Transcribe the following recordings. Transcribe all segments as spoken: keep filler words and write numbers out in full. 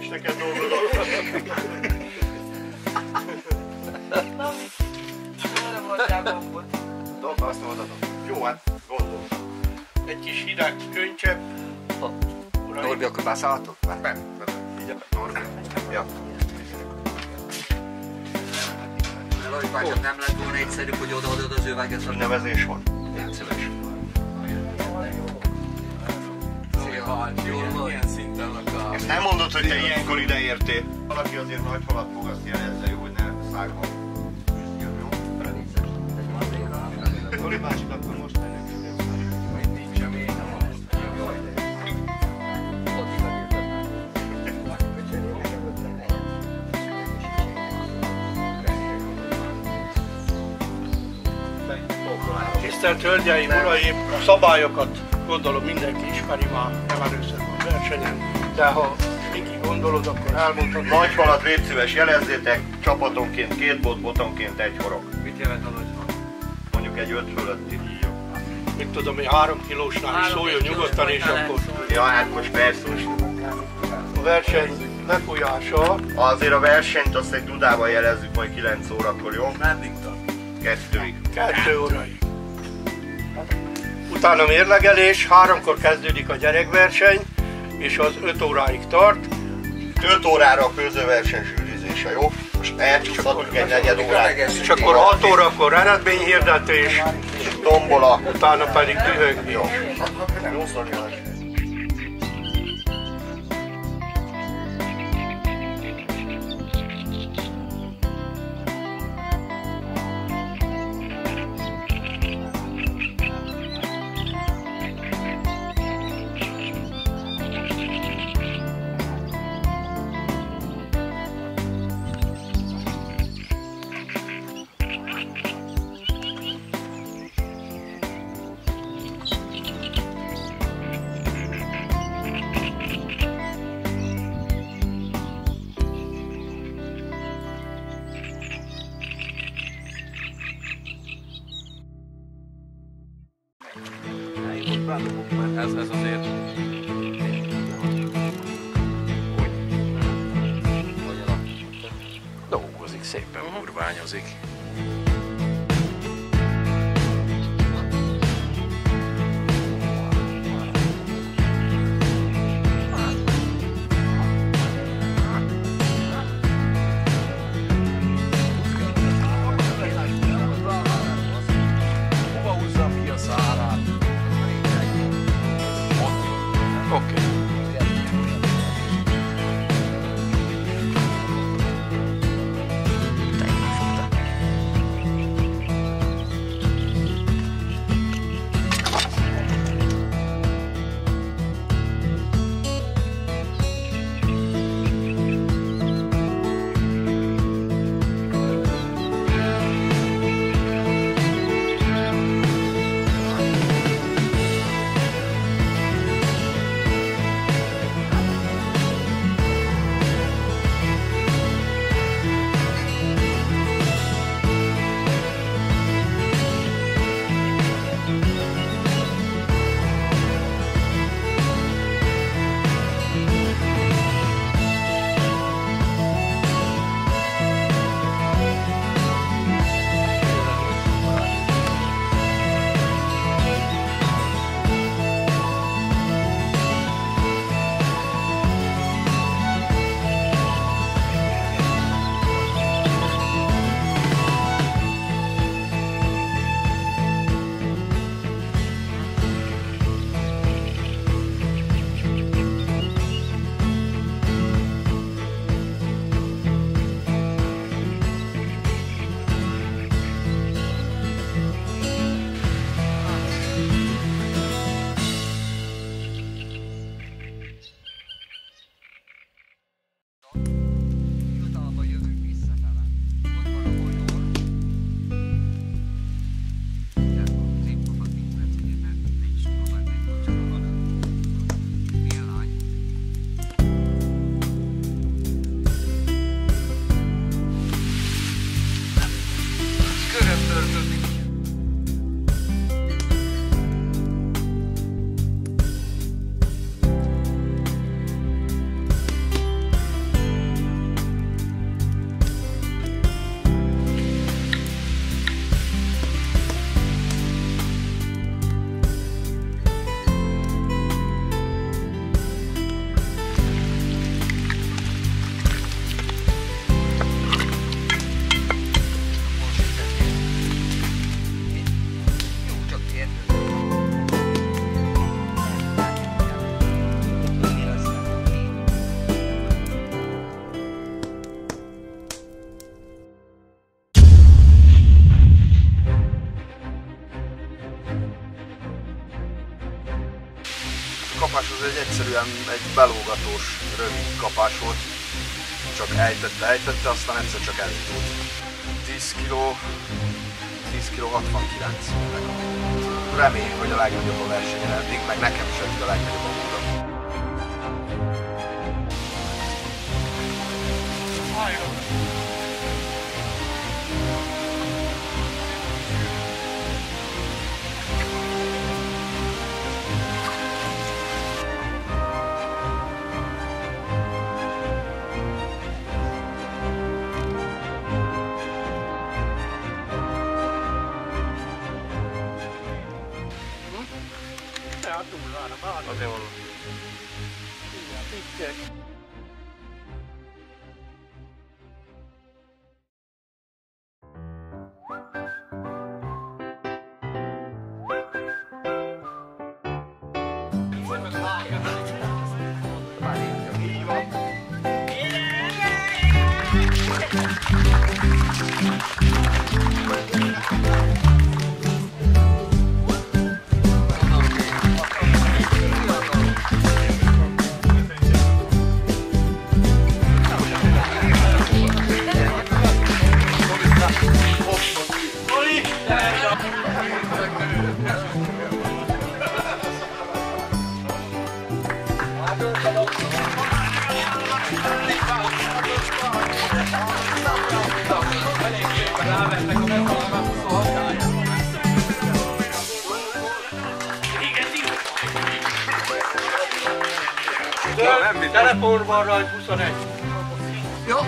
is neked dolgozol. Na mi? Erre voltál gombot. Dobd, azt mondatom. Jó, hát gondolom. Egy kis hideg könycsepp. Norbi, akkor beszálltok? Nem, nem. Norbi. Ja. Laci bácsak, nem lett volna egyszerű, hogy odaadod az üveget? Nevezés van. Ilyen szíves. Milyen szinten lakál? Ezt nem mondod, hogy te ilyenkor ideértél. Valaki azért nagy halat fog, azt jelezze, jó, hogy ne szálljon. Zoli bácsik, akkor most mennek. Nincs a még. Tisztelt Hölgyeim, Uraim! A szabályokat gondolom mindenki ismeri már, nem először van versenyen, de ha Miki gondolod, akkor elmondhatod. Nagy falat légy szíves, jelezzétek, csapatonként két bot, botonként egy horog. Mit jelent a nagy fal? Mondjuk egy öt fölötti. Mit tudom, hogy három kilósnál is szóljon nyugodtan, és akkor Ja, hát most persze, most a verseny lefújása. azért a versenyt azt egy Dudával jelezzük majd kilenc órakor, jó? Meddig tart? Kettőig. Kettő órai. Utána mérlegelés, háromkor kezdődik a gyerekverseny, és az öt óráig tart. öt órára a főzőverseny zsűrizése, jó? Most elcsúszhatunk egy negyed órát. És akkor hat órakor eredményhirdetés, És tombola. utána pedig dühöngés. Jó. Jó szorítás. Ez, ez azért... Dolgozik, szépen burványozik. Hova húzzam ki a szárát? Oké. egyszerűen egy belógatós, rövid kapás volt. Csak ejtette, ejtette, aztán egyszer csak elindult. tíz kiló, tíz kiló hatvankilenc. Reméljük, hogy a legnagyobb a versenyen eddig, meg nekem is eddig a legnagyobb a múlva. Azért van. Telefonban rajt huszonegy. Jó.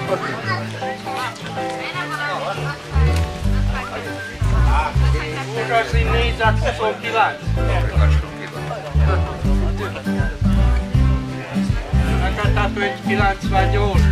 Rózsaszín négyszázhuszonkilenc. Neked tehát kilencvennyolc.